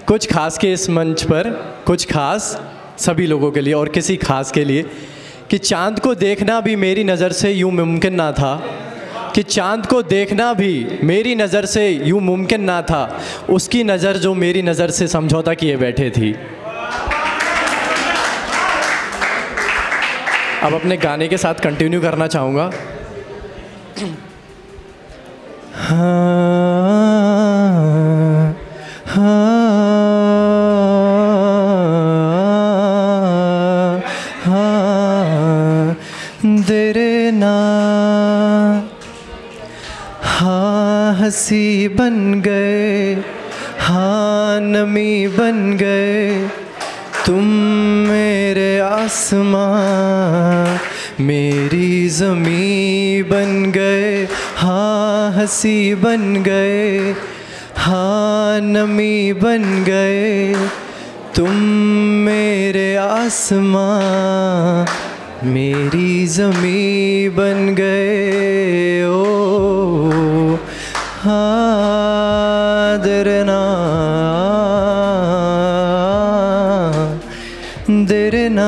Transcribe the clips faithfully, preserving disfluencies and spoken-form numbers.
कुछ खास के इस मंच पर, कुछ खास सभी लोगों के लिए और किसी खास के लिए, कि चाँद को देखना भी मेरी नज़र से यूँ मुमकिन ना था, कि चाँद को देखना भी मेरी नज़र से यूँ मुमकिन ना था, उसकी नज़र जो मेरी नज़र से समझौता किए बैठे थी। अब अपने गाने के साथ कंटिन्यू करना चाहूँगा। हाँ हाँ हाँ तेरे ना, हाँ हंसी बन गए, हाँ नमी बन गए तुम मेरे आसमां, मेरी ज़मीं बन गए, हाँ हंसी बन गए, हाँ नमी बन गए तुम मेरे आसमां, मेरी ज़मीं बन गए। ओ हाँ दरना दरना,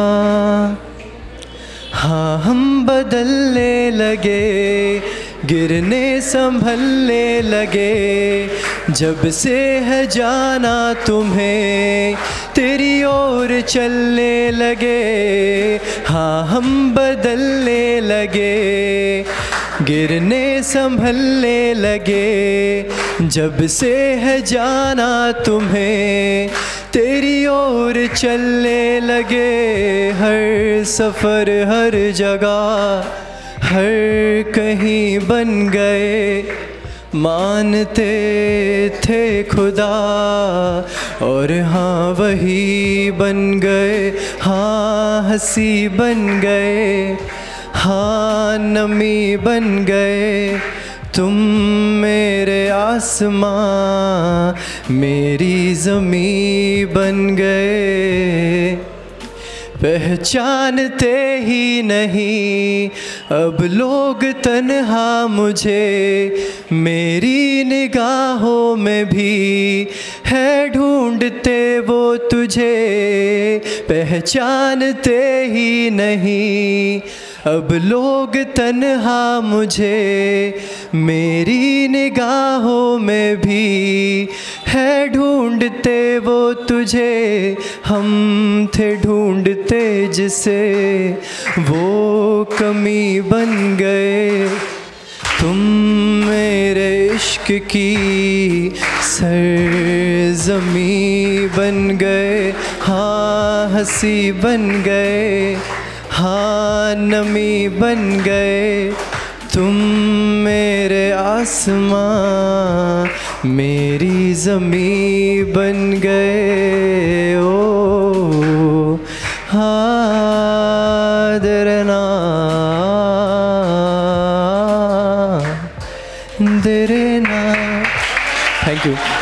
हाँ हम बदलने लगे, गिरने संभलने लगे, जब से है जाना तुम्हें तेरी ओर चलने लगे। हाँ हम बदलने लगे, गिरने संभलने लगे, जब से है जाना तुम्हें तेरी ओर चलने लगे। हर सफ़र हर जगह हर कहीं बन गए, मानते थे खुदा और हाँ वही बन गए, हाँ हंसी बन गए, हाँ नमी बन गए तुम मेरे आसमां, मेरी ज़मीं बन गए। पहचानते ही नहीं अब लोग तन्हा मुझे, मेरी निगाहों में भी है ढूंढते वो तुझे। पहचानते ही नहीं अब लोग तन्हा मुझे, मेरी निगाहों में भी है ढूंढते वो तुझे। हम थे ढूंढते जिसे वो कमी बन गए, तुम मेरे इश्क की सरज़मीं बन गए, हाँ हंसी बन गए, हाँ नमी बन गए तुम मेरे आसमां, मेरी ज़मीं बन गए। ओ हाँ दरना दरना। Thank you.